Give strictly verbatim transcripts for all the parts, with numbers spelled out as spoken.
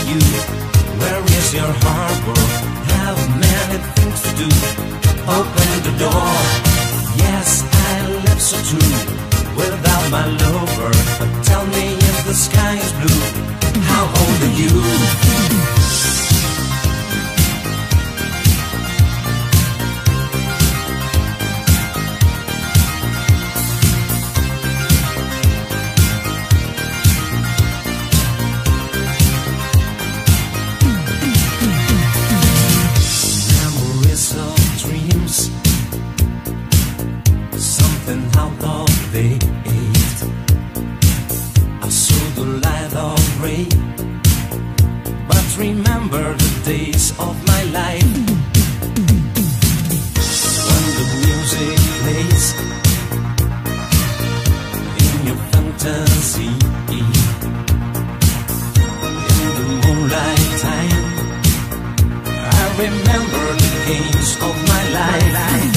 you? Where is your harbor? Have many things to do. Open the door. Yes, I live so true without my lover. But tell me if the sky is blue, how old are you? Out of the eight, I saw the light of rain, but remember the days of my life when the music plays in your fantasy, in the moonlight time. I remember the games of my life.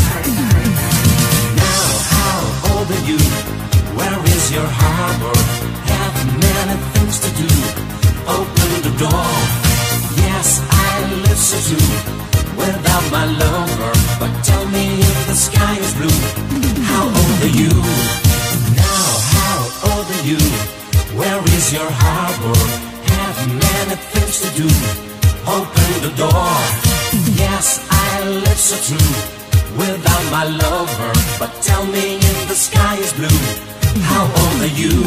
You, where is your harbor? Have many things to do. Open the door. Yes, I live so too without my lover. But tell me if the sky is blue, how old are you? Now, how old are you? Where is your harbor? Have many things to do. Open the door. Yes, I live so true without my lover. But tell me if the sky is blue, how old are you?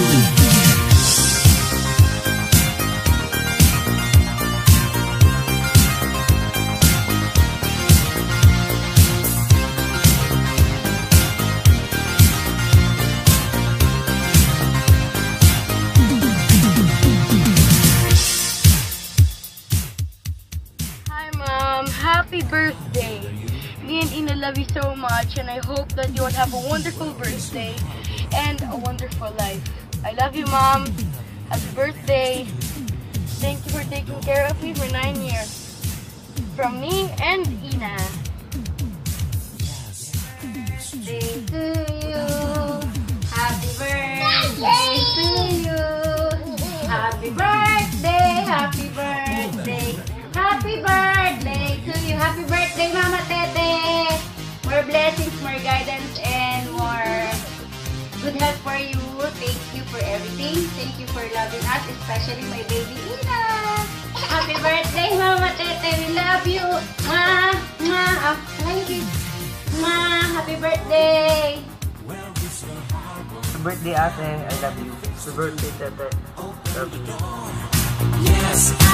Hi Mom, happy birthday. Me and Ina love you so much, and I hope that you will have a wonderful birthday and a wonderful life. I love you, Mom. Happy birthday. Thank you for taking care of me for nine years. From me and Ina. Birthday to you. Happy birthday to you. Happy birthday, happy birthday. Happy birthday to you. Happy birthday, Mama Tete. More blessings, more guidance, and more good health for you. Thank you for everything. Thank you for loving us, especially my baby Ina. Happy birthday, Mama Tete. We love you. Mwah, mwah. Thank you. Mwah. Happy birthday. Happy birthday, Ate. I love you. Happy birthday, Tete. Love you. Yes, I